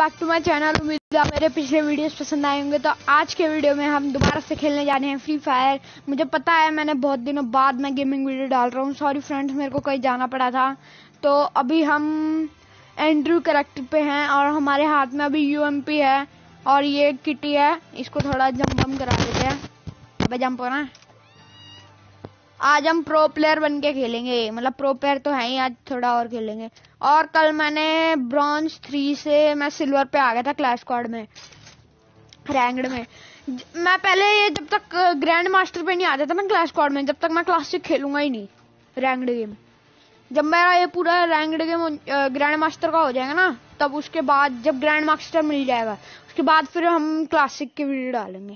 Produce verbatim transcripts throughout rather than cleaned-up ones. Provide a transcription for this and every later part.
Back to my channel. उम्मीद है आप मेरे पिछले वीडियोस पसंद आए होंगे। तो आज के वीडियो में हम दोबारा से खेलने जा रहे हैं फ्री फायर। मुझे पता है मैंने बहुत दिनों बाद मैं गेमिंग वीडियो डाल रहा हूँ, सॉरी फ्रेंड्स, मेरे को कहीं जाना पड़ा था। तो अभी हम एंड्रू कैरेक्टर पे हैं और हमारे हाथ में अभी यूएमपी है और ये किटी है। इसको थोड़ा जंप बम करा देते हैं। अबे जंप हो ना। आज हम प्रो प्लेयर बन के खेलेंगे, मतलब प्रो प्लेयर तो है ही, आज थोड़ा और खेलेंगे। और कल मैंने ब्रॉन्ज थ्री से मैं सिल्वर पे आ गया था क्लैश स्क्वाड में, रैंक्ड में। मैं पहले ये जब तक ग्रैंड मास्टर पे नहीं आ जाता ना क्लैश स्क्वाड में, जब तक मैं क्लासिक खेलूंगा ही नहीं रैंक्ड गेम। जब मेरा ये पूरा रैंक्ड गेम ग्रैंड मास्टर का हो जाएगा ना, तब उसके बाद जब ग्रैंड मास्टर मिल जाएगा उसके बाद फिर हम क्लासिक की वीडियो डालेंगे।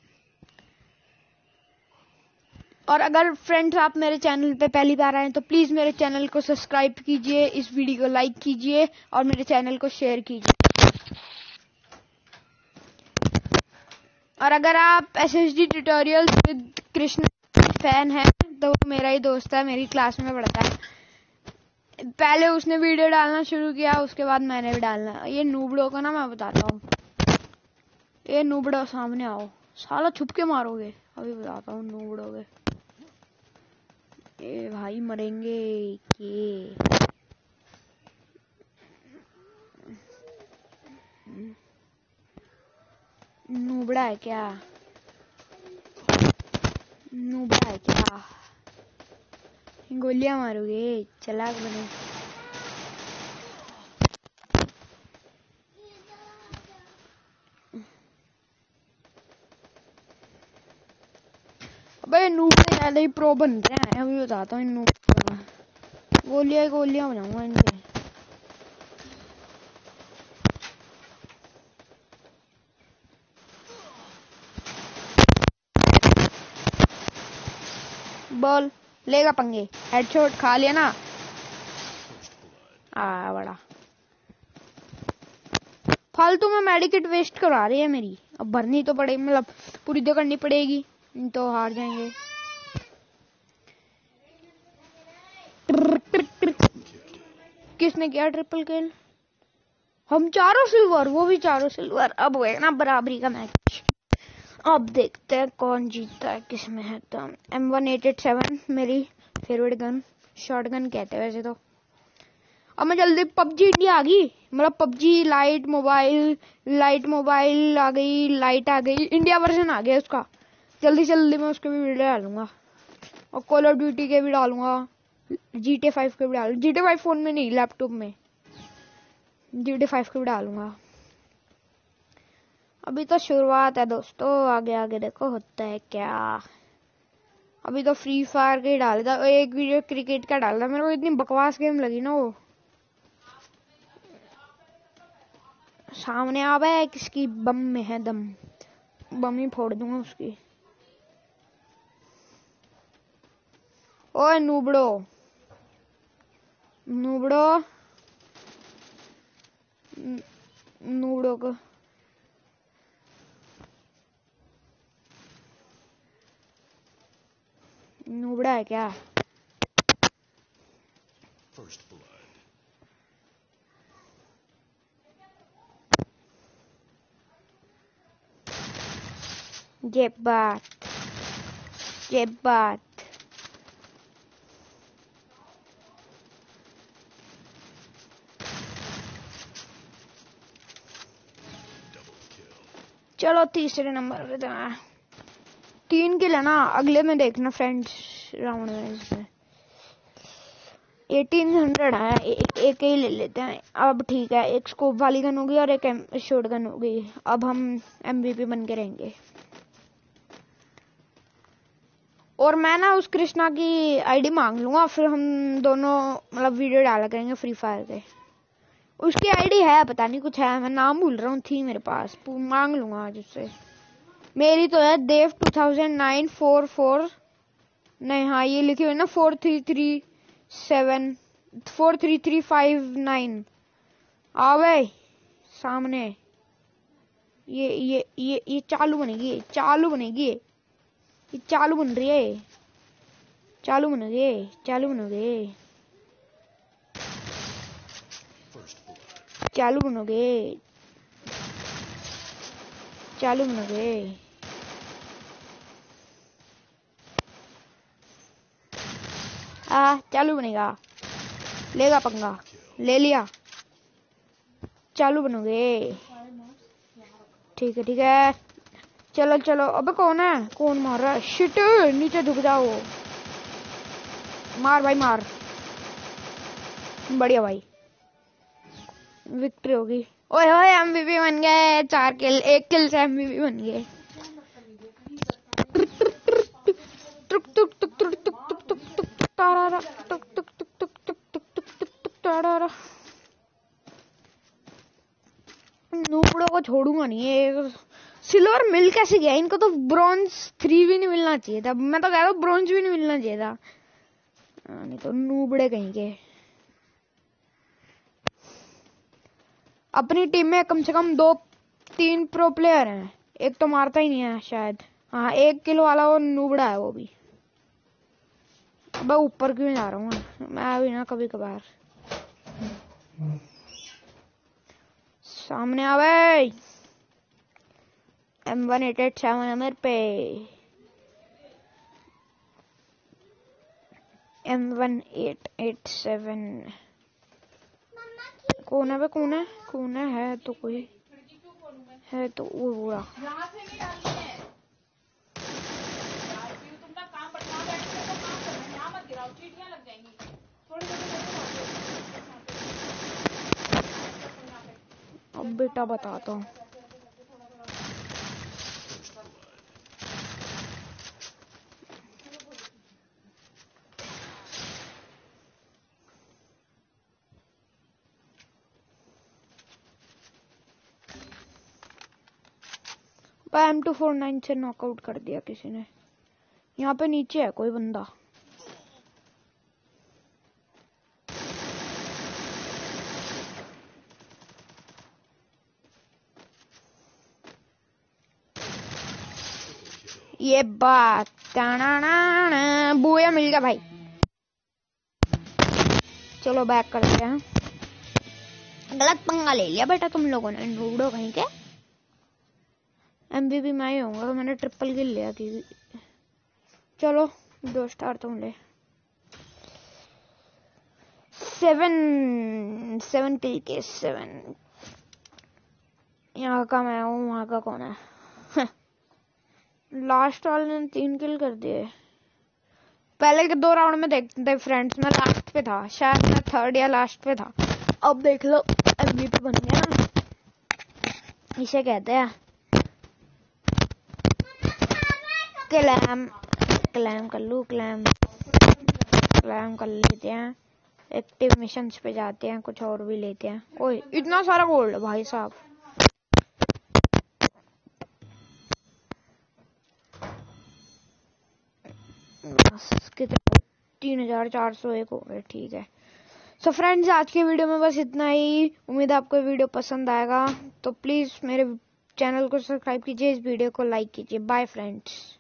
और अगर फ्रेंड्स आप मेरे चैनल पे पहली बार आए तो प्लीज मेरे चैनल को सब्सक्राइब कीजिए, इस वीडियो को लाइक कीजिए और मेरे चैनल को शेयर कीजिए। और अगर आप SSD tutorials with Krishna fan हैं तो वो मेरा ही दोस्त है, मेरी क्लास में पढ़ता है। पहले उसने वीडियो डालना शुरू किया, उसके बाद मैंने भी डालना। ये नूबड़ो का ना मैं बताता हूँ। ये नूबड़ो सामने आओ, साला छुप के मारोगे। अभी बताता हूँ नूबड़ो के। ए भाई मरेंगे के। नूबड़ा है क्या? नूबड़ा है क्या? गोलियां मारोगे? चलाक बने। अबे नूब से ज्यादा ही प्रो बन रहे हैं। अभी बताता हूँ नूब का। गोलियां गोलियां बनाऊंगा इनके। बोल लेगा पंगे। हेडशॉट खा लिया ना। आ बड़ा फालतू में मेडिकेट वेस्ट करा रही है मेरी। अब भरनी तो पड़ेगी, मतलब पूरी तो करनी पड़ेगी, तो हार जाएंगे। किसने किया ट्रिपल किल? हम चारों सिल्वर, वो भी चारों सिल्वर। अब हुए ना बराबरी का मैच। अब देखते हैं कौन जीतता है, किसमें है दम। M one eight eight seven मेरी फेवरेट गन, शॉर्ट गन कहते हैं वैसे तो। अब मैं जल्दी, पबजी इंडिया आ गई, मतलब PUBG lite mobile, lite mobile आ गई, लाइट आ गई, इंडिया वर्जन आ गया उसका। जल्दी जल्दी मैं उसके भी वीडियो डालूंगा और कॉल ऑफ ड्यूटी के भी डालूंगा, जी टी फाइव के भी डालूंगा। जी टी फाइव फोन में नहीं, लैपटॉप में जी टी फाइव के भी डालूंगा। अभी तो शुरुआत है दोस्तों, आगे आगे देखो होता है क्या। अभी तो फ्री फायर के ही डाल था, एक वीडियो क्रिकेट का डाल था। मेरे को इतनी बकवास गेम लगी ना वो। सामने आ गया किसकी बम में है दम, बम ही फोड़ दूंगा उसकी। ओए नूबड़ो, नूबड़ो नूबड़ो को नूबड़ा है क्या? ये बात, ये बात। चलो तीसरे नंबर पे तो तीन किल है ना, अगले में देखना फ्रेंड्स राउंड में। इसमें एटीन हंड्रेड है, ए, एक ही ले लेते हैं। अब ठीक है, एक स्कोप वाली गन होगी और एक शॉट गन होगी। अब हम एमवीपी बन के रहेंगे। और मैं ना उस कृष्णा की आईडी मांग लूंगा, फिर हम दोनों मतलब वीडियो डाला करेंगे फ्री फायर के। उसकी आईडी है, पता नहीं कुछ है, मैं नाम भूल रहा हूँ, थी मेरे पास, मांग लूंगा आज उससे। मेरी तो है देव two thousand nine four four, नहीं हाँ ये लिखी हुई ना four three three seven four three three five nine. आवे सामने। ये ये ये ये चालू बनेगी, चालू बनेगी, ये चालू बन रही है, चालू बनोगे, चालू बनोगे, चालू बनोगे। चालू बनोगे? आ चालू बनेगा, लेगा पंगा, ले लिया। चालू बनोगे? ठीक है ठीक है, चलो चलो। अबे कौन है, कौन मार रहा है? शिट, नीचे झुक जाओ। मार भाई मार, बढ़िया भाई, विक्ट्री होगी। ओए ओए एमवीपी बन गए, चार किल, एक किल से एमवीपी बन गए। नूबड़ों को छोड़ूंगा नहीं। ये सिल्वर मिल कैसे गया इनको? तो ब्रॉन्ज थ्री भी नहीं मिलना चाहिए था। मैं तो कह रहा हूँ ब्रॉन्ज भी नहीं मिलना चाहिए था। नहीं तो नूबड़े कहीं के। अपनी टीम में कम से कम दो तीन प्रो प्लेयर हैं, एक तो मारता ही नहीं है शायद। हाँ, एक किलो वाला वो नूबड़ा है वो भी। अब ऊपर क्यों जा रहा हूँ मैं भी ना कभी कभार। सामने आवे। M one eight eight seven है मेरे पे। M one eight eight seven. कौन है? कौन है? कौन है? है तो कोई है तो वो बुरा। अब बेटा बताता हूँ। एम टू फोर नाइन से नॉकआउट कर दिया किसी ने। यहाँ पे नीचे है कोई बंदा। ये बात बुया मिल गया भाई। चलो बैक करते हैं। गलत पंगा ले लिया बेटा तुम लोगों ने, नूडो कहीं के। एमवीपी मैं ही होऊंगा, तो मैंने ट्रिपल किल लिया कि। चलो दो स्टार तुम ले। सेवन सेवन किल के सेवन। यहाँ का मैं हूँ, वहाँ का कौन है? लास्ट वाले ने तीन किल कर दिए। पहले के दो राउंड में देखते थे फ्रेंड्स, मैं लास्ट पे था शायद, मैं थर्ड या लास्ट पे था। अब देख लो एमवीपी बन गया ना, इसे कहते हैं क्लैम। क्लैम कर लूँ, क्लैम क्लैम कर लेते हैं। एक्टिव मिशंस पे जाते हैं, कुछ और भी लेते हैं। ओए इतना सारा गोल्ड भाई साहब। कितना? तीन हजार चार सौ एक हो गए। ठीक है। सो फ्रेंड्स आज की वीडियो में बस इतना ही। उम्मीद है आपको वीडियो पसंद आएगा, तो प्लीज मेरे चैनल को सब्सक्राइब कीजिए, इस वीडियो को लाइक कीजिए। Bye friends.